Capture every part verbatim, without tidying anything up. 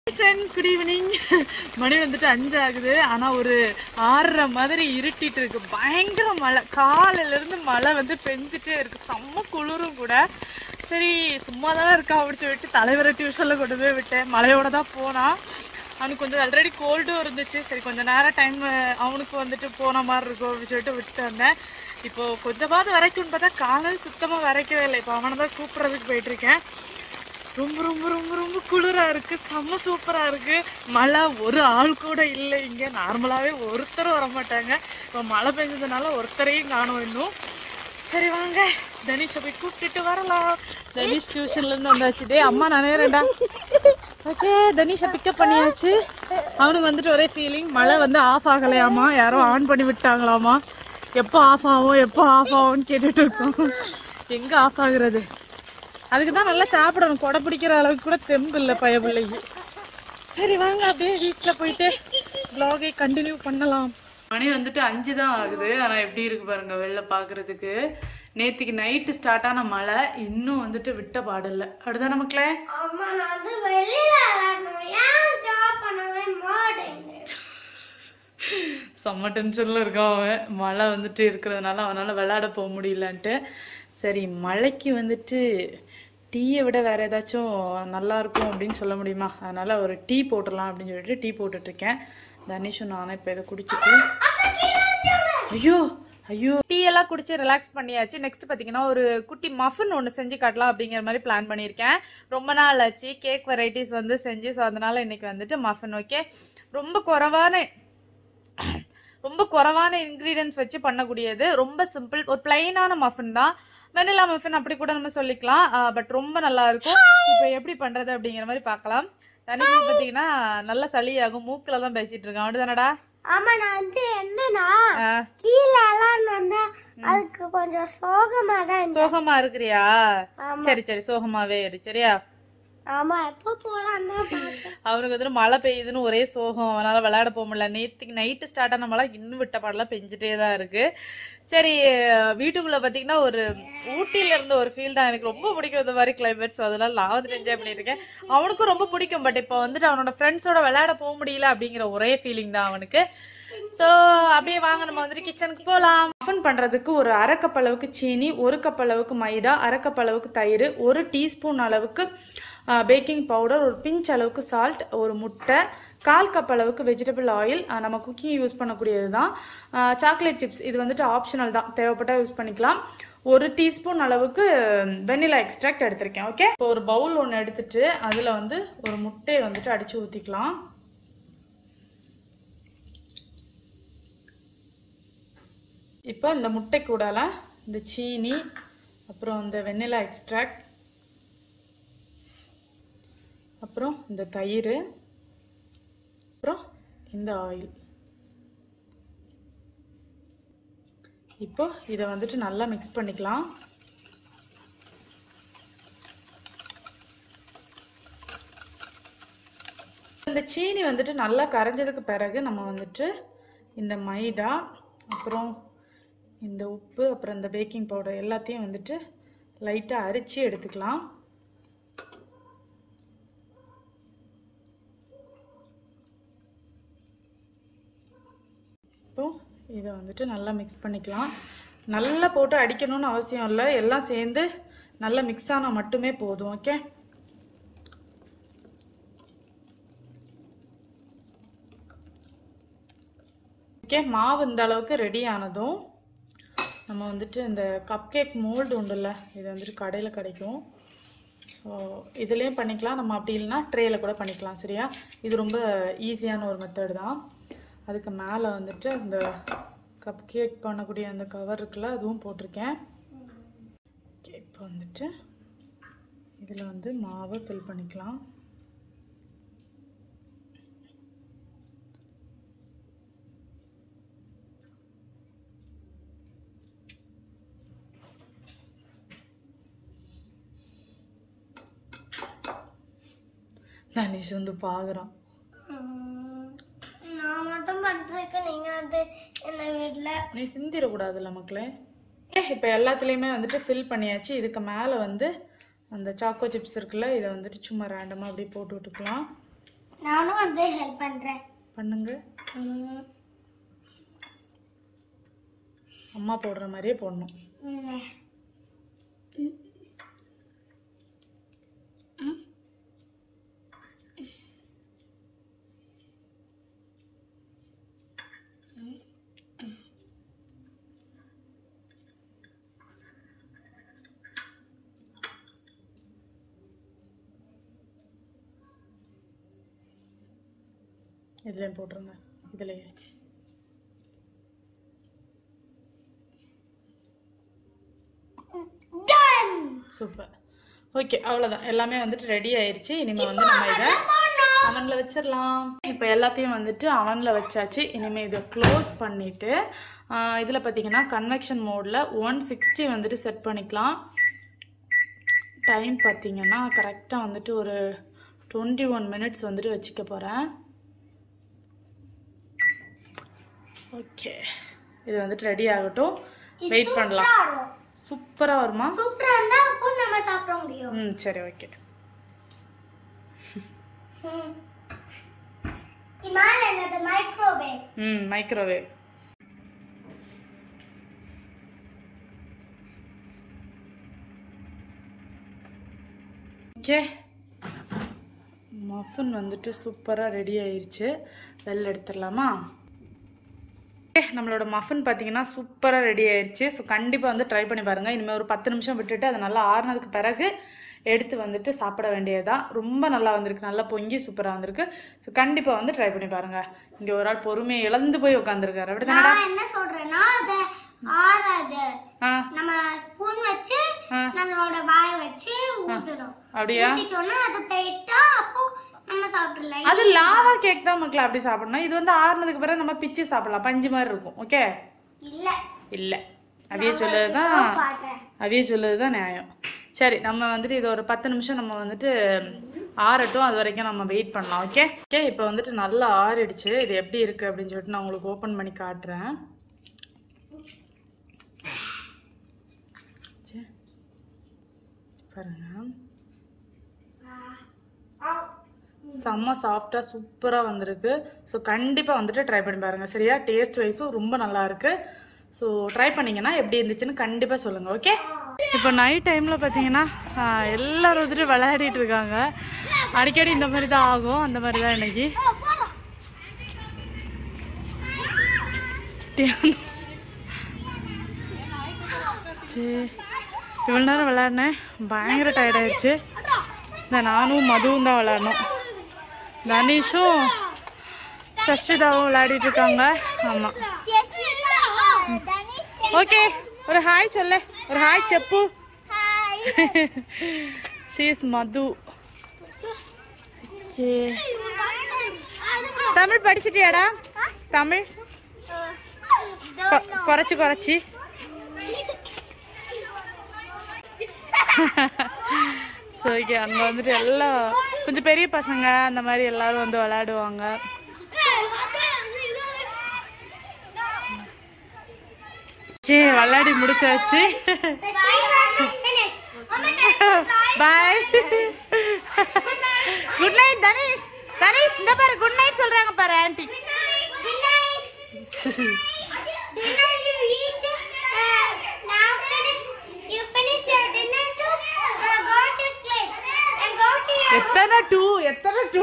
Friends, good evening. மணி வந்துட்டு அஞ்சு ஆகுது. ஆனா ஒரு ஆறரை மாதிரி இருட்டிட்டு இருக்கு. பயங்கர மழை. காலையில இருந்து மழை வந்து பெஞ்சிட்டே இருக்கு. செம்ம குளிரும் கூட. சரி சும்மா தான் இருக்கா அப்படி சொல்லிட்டு தலைவரை டியூஷன்ல கொண்டு போய் விட்டேன். மழையோட தான் போனா. அவனுக்கு கொஞ்சம் ஆல்ரெடி கோல்டும் இருந்துச்சு. சரி கொஞ்சம் நேரம் டைம் அவனுக்கு வந்துட்டு போன மாதிரி இருக்கும் அப்படின்னு சொல்லிட்டு விட்டு வந்தேன். இப்போ கொஞ்சமாவது வரைக்கும்னு பார்த்தா காலையில் சுத்தமாக வரைக்கவே இல்லை. இப்போ அவனை தான் கூப்பிட்றதுக்கு போயிட்டு இருக்கேன். ரொம்ப ரொம்ப ரொம்ப ரொம்ப குளிராக இருக்குது. செம்ம சூப்பராக இருக்குது. மழை ஒரு ஆள் கூட இல்லை. இங்கே நார்மலாகவே ஒருத்தரும் வரமாட்டாங்க. இப்போ மழை பெஞ்சதுனால ஒருத்தரையும் காணும் இன்னும். சரி வாங்க தனிஷை போய் கூப்பிட்டுட்டு வரலாம். தனிஷ் டியூஷன்லேருந்து வந்தாச்சு. டே அம்மா நினைறேன்டா. ஓகே தனிஷை பிக்கப் பண்ணியாச்சு. அவனுக்கு வந்துட்டு ஒரே ஃபீலிங் மழை வந்து ஆஃப் ஆகலையாமா, யாரோ ஆன் பண்ணி விட்டாங்களாமா. எப்போ ஆஃப் ஆகும் எப்போ ஆஃப் ஆகும்னு கேட்டுட்டு இருக்கோம். எங்கே ஆஃப் ஆகுறது? அதுக்கு தான் நல்லா சாப்பிடணும். கொடை பிடிக்கிற அளவுக்கு கூட தெம்பு இல்லை பய பிள்ளைக்கு. சரி வாங்க அப்படியே வீட்டில் போயிட்டு வ்ளாகை கண்டினியூ பண்ணலாம். மணி வந்துட்டு அஞ்சு தான் ஆகுது. ஆனால் எப்படி இருக்கு பாருங்க வெளில பார்க்குறதுக்கு. நேற்றுக்கு நைட்டு ஸ்டார்ட் ஆன மழை இன்னும் வந்துட்டு விட்ட பாடல. அப்படிதான் நமக்குலே செம்ம டென்ஷனில் இருக்கான் அவன். மழை வந்துட்டு இருக்கிறதுனால அவனால் விளையாட போக முடியலன்ட்டு. சரி மழைக்கு வந்துட்டு டீயை விட வேறு ஏதாச்சும் நல்லாயிருக்கும் அப்படின்னு சொல்ல முடியுமா? அதனால் ஒரு டீ போட்டுடலாம் அப்படின்னு சொல்லிட்டு டீ போட்டுட்ருக்கேன். தனிஷும் நானும் இப்போ இதை குடிச்சிட்டு ஐயோ ஐயோ டீ எல்லாம் குடிச்சு ரிலாக்ஸ் பண்ணியாச்சு. நெக்ஸ்ட் பார்த்தீங்கன்னா ஒரு குட்டி மஃபின் ஒன்று செஞ்சு காட்டலாம் அப்படிங்கிற மாதிரி பிளான் பண்ணியிருக்கேன். ரொம்ப நாள் ஆச்சு கேக் வெரைட்டிஸ் வந்து செஞ்சு. ஸோ அதனால் இன்றைக்கி வந்துட்டு மஃபின். ஓகே ரொம்ப குறைவான ரொம்ப குறைவான இன்க்ரீடியன்ஸ் வச்சு பண்ணக்கூடியது. ரொம்ப சிம்பிள் ஒரு பிளைனான மஃபின் தான். வெனிலா மஃபின் அப்படி கூட நம்ம சொல்லிக்கலாம். பட் ரொம்ப நல்லா இருக்கும். இப்போ எப்படி பண்ணுறது அப்படிங்கிற மாதிரி பார்க்கலாம். தனிஷ் பார்த்தீங்கன்னா நல்லா சளியாகும். மூக்கில் தான் பேசிட்டு இருக்கான். அப்படிதானடா? ஆமா நான் வந்து என்னன்னா கீழே எல்லாம் வந்து அதுக்கு கொஞ்சம் சோகமா தான். சோகமா இருக்கிறியா? சரி சரி சோகமாவே இரு சரியா? ஆமா எப்போ போலாம். அவனுக்கு வந்து மழை பெய்யுதுன்னு ஒரே சோகம். அவனால விளையாட போக முடியல. நேற்றுக்கு நைட்டு ஸ்டார்ட் ஆன மழை இன்னும் விட்ட பாடலாம் பெஞ்சிட்டே தான் இருக்கு. சரி வீட்டுக்குள்ள பாத்தீங்கன்னா ஒரு ஊட்டியில இருந்த ஒரு ஃபீல் தான். எனக்கு ரொம்ப பிடிக்கும் இந்த மாதிரி கிளைமேட்ஸ். அதனால நான் வந்து என்ஜாய் பண்ணிட்டு இருக்கேன். அவனுக்கும் ரொம்ப பிடிக்கும். பட் இப்போ வந்துட்டு அவனோட ஃப்ரெண்ட்ஸோட விளையாட போக முடியல அப்படிங்கிற ஒரே ஃபீலிங் தான் அவனுக்கு. ஸோ அப்படியே வாங்க நம்ம வந்துட்டு கிச்சனுக்கு போகலாம். மஃபின் பண்ணுறதுக்கு ஒரு அரை கப் அளவுக்கு சீனி, ஒரு கப் அளவுக்கு மைதா, அரை கப் அளவுக்கு தயிர், ஒரு டீஸ்பூன் அளவுக்கு பேக்கிங் பவுடர், ஒரு பிஞ்ச் அளவுக்கு சால்ட், ஒரு முட்டை, கால் கப் அளவுக்கு வெஜிடபிள் ஆயில். நம்ம குக்கிங் யூஸ் பண்ணக்கூடியது தான். சாக்லேட் சிப்ஸ் இது வந்துட்டு ஆப்ஷனல் தான், தேவைப்பட்டால் யூஸ் பண்ணிக்கலாம். ஒரு டீஸ்பூன் அளவுக்கு வெனிலா எக்ஸ்ட்ராக்ட் எடுத்திருக்கேன். ஓகே இப்போ ஒரு பவுல் ஒன்று எடுத்துட்டு அதில் வந்து ஒரு முட்டையை வந்துட்டு அடித்து ஊற்றிக்கலாம். இப்போ இந்த முட்டை கூடால இந்த சீனி, அப்புறம் இந்த வெனிலா எக்ஸ்ட்ராக்ட், அப்புறம் இந்த தயிர், அப்புறம் இந்த ஆயில். இப்போ இதை வந்துட்டு நல்லா மிக்ஸ் பண்ணிக்கலாம். இந்த சீனி வந்துட்டு நல்லா கரைஞ்சதுக்கு பிறகு நம்ம வந்துட்டு இந்த மைதா, அப்புறம் இந்த உப்பு, அப்புறம் இந்த பேக்கிங் பவுடர் எல்லாத்தையும் வந்துட்டு லைட்டாக அரிச்சு எடுத்துக்கலாம். இப்போ இதை வந்துட்டு நல்லா மிக்ஸ் பண்ணிக்கலாம். நல்லா போட்டு அடிக்கணும்னு அவசியம் இல்லை. எல்லாம் சேர்ந்து நல்லா மிக்ஸ் ஆனால் மட்டுமே போதும். ஓகே ஓகே மாவு இந்த அளவுக்கு ரெடி ஆனதும் நம்ம வந்துட்டு இந்த கப் கேக் மோல்டு உண்டுல்ல, இது வந்துட்டு கடையில் கிடைக்கும். ஸோ இதுலேயும் பண்ணிக்கலாம். நம்ம அப்படி இல்லைன்னா ட்ரேயில் கூட பண்ணிக்கலாம். சரியா? இது ரொம்ப ஈஸியான ஒரு மெத்தட் தான். அதுக்கு மேலே வந்துட்டு இந்த கப் கேக் பண்ணக்கூடிய அந்த கவர் இருக்குல்ல, அதுவும் போட்டிருக்கேன். ஓகே இப்போ வந்துட்டு இதில் வந்து மாவை ஃபில் பண்ணிக்கலாம். தனிஷ் வந்து பார்க்குறான். நான் மட்டும் பண்றேன். நீங்க வந்து என்ன வீட்ல நீ சிந்திரக்கூடாதுல்ல மக்களே. இப்போ எல்லாத்துலேயுமே வந்துட்டு ஃபில் பண்ணியாச்சு. இதுக்கு மேலே வந்து அந்த சாக்கோ சிப்ஸ் இருக்குல்ல, இதை வந்துட்டு சும்மா ரேண்டமாக அப்படியே போட்டு விட்டுக்கலாம். நானும் வந்து ஹெல்ப் பண்றேன். பண்ணுங்க. அம்மா போடுற மாதிரியே போடணும். இதுலயும் போட்டுருங்க. இதுலயே சூப்பர். ஓகே, அவ்வளோதான். எல்லாமே வந்துட்டு ரெடி ஆயிடுச்சு. இனிமேல் வந்து நம்ம இதை அவனில் வச்சிடலாம். இப்போ எல்லாத்தையும் வந்துட்டு அவனில் வச்சாச்சு. இனிமேல் இதை க்ளோஸ் பண்ணிவிட்டு இதில் பார்த்தீங்கன்னா கன்வெக்ஷன் மோடில் ஒன் சிக்ஸ்டி வந்துட்டு செட் பண்ணிக்கலாம். டைம் பார்த்தீங்கன்னா கரெக்டாக வந்துட்டு ஒரு டுவெண்ட்டி ஒன் மினிட்ஸ் வந்துட்டு வச்சுக்க போகிறேன். ஓகே, இது வந்துட்டு ரெடி ஆகட்டும். வெயிட் பண்ணலாம். சூப்பரா வருமா? சூப்பரா இருந்தா அப்போ நம்ம சாப்பிட முடியும். ம் சரி, ஓகே. இமால என்னது மைக்ரோவேவ். ம் மைக்ரோவேவ். ஓகே, மஃபின் வந்துட்டு சூப்பராக ரெடி ஆயிடுச்சு. வெளில எடுத்துடலாமா? நம்மளோட மஃபின் பார்த்தீங்கன்னா சூப்பராக ரெடி ஆயிடுச்சு. ஸோ கண்டிப்பாக வந்து ட்ரை பண்ணி பாருங்கள். இனிமேல் ஒரு பத்து நிமிஷம் விட்டுட்டு அதை நல்லா ஆறுனதுக்கு பிறகு எடுத்து வந்துட்டு சாப்பிட வேண்டியதுதான். ரொம்ப நல்லா வந்திருக்கு, நல்லா பொங்கி சூப்பராக வந்திருக்கு. ஸோ கண்டிப்பாக வந்து ட்ரை பண்ணி பாருங்கள். இங்கே ஒரு ஆள் பொறுமையை இழந்து போய் உட்காந்துருக்காரு. அப்படி தானடா? என்ன சொல்கிறேன்னா அதை ஆறாது நம்ம ஸ்பூன் வச்சு நம்மளோட வாயை வச்சு ஊற்றணும். அப்படியா? அது போயிட்டா அப்போ நம்ம சாப்பிடலாம். அது லாவா கேக் தான் மக்கள் அப்படி சாப்பிடணும். இது வந்து ஆறுனதுக்கு பிறகு நம்ம பிச்சு சாப்பிடலாம். பஞ்சு மாதிரி இருக்கும். ஓகே? இல்ல இல்ல, அவிய சொல்லுதுதான் அவிய சொல்லுதுதான் நியாயம். சரி, நம்ம வந்துட்டு இது ஒரு பத்து நிமிஷம் நம்ம வந்துட்டு ஆறட்டும். அது வரைக்கும் நம்ம வெயிட் பண்ணலாம். ஓகே ஓகே இப்போ வந்துட்டு நல்லா ஆறிடுச்சு. இது எப்படி இருக்கு அப்படின்னு சொல்லிட்டு நான் உங்களுக்கு ஓப்பன் பண்ணி காட்டுறேன். பாருங்க, செம்ம சாஃப்டாக சூப்பராக வந்திருக்கு. ஸோ கண்டிப்பாக வந்துட்டு ட்ரை பண்ணி பாருங்கள். சரியா? டேஸ்ட் வைஸும் ரொம்ப நல்லா இருக்கு. ஸோ ட்ரை பண்ணிங்கன்னா எப்படி இருந்துச்சுன்னு கண்டிப்பாக சொல்லுங்கள். ஓகே, இப்போ நைட் டைமில் பார்த்தீங்கன்னா எல்லோரும் வந்துட்டு விளையாடிட்டு இருக்காங்க. அடிக்கடி இந்த மாதிரி தான் ஆகும். அந்த மாதிரி தான் இன்னைக்கு. சரி, இவ்வளோ நேரம் விளையாடினேன். பயங்கர டயர்டாயிடுச்சு. இந்த நானும் மதுவும் தான் விளையாடணும். தனீஷும் சஷ்டிதாவும் விளையாடிட்டு இருக்காங்க. ஆமாம். ஓகே, ஒரு ஹாய் சொல்ல. ஒரு ஹாய் செப்பு. ஷீஸ் மது. தமிழ் படிச்சிட்டியாடா? தமிழ் குறைச்சி குறைச்சி ஸோ ஓகே, அங்கே வந்துட்டு எல்லாம் கொஞ்சம் பெரிய பசங்க அந்த மாதிரி எல்லாரும் வந்து விளையாடுவாங்க. ஓகே, விளையாடி முடிச்சாச்சு. Bye. Good night Tanish. Tanish இந்த பாரு, குட் நைட் சொல்றாங்க பாரு ஆண்டி. எத்தனை டூ எத்தனை டூ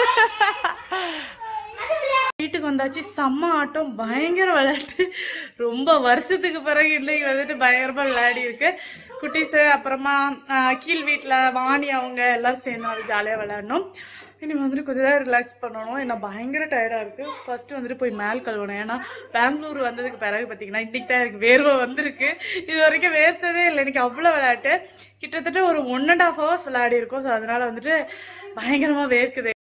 வீட்டுக்கு வந்தாச்சு. செம்ம ஆட்டம், பயங்கர விளையாட்டு. ரொம்ப வருஷத்துக்கு பிறகு இன்னைக்கு வந்துட்டு பயங்கரமா விளையாடி இருக்கு குட்டீஸு. அப்புறமா கீழ் வீட்டில் வாணி அவங்க எல்லாரும் சேர்ந்து வந்து ஜாலியாக விளையாடணும். இனி வந்துட்டு கொஞ்ச நேரம் ரிலாக்ஸ் பண்ணணும். ஏன்னா பயங்கர டயர்டாக இருக்குது. ஃபஸ்ட்டு வந்துட்டு போய் மேல் கழுவணும். ஏன்னா பெங்களூர் வந்ததுக்கு பிறகு பார்த்தீங்கன்னா இன்றைக்கி தான் எனக்கு வேர்வை வந்திருக்கு. இது வரைக்கும் வேர்த்ததே இல்லை. எனக்கு அவ்வளோ விளையாட்டு. கிட்டத்தட்ட ஒரு ஒன் அண்ட் ஆஃப் ஹவர்ஸ் விளையாடி இருக்கோம். ஸோ அதனால் வந்துட்டு பயங்கரமாக வேர்க்குது.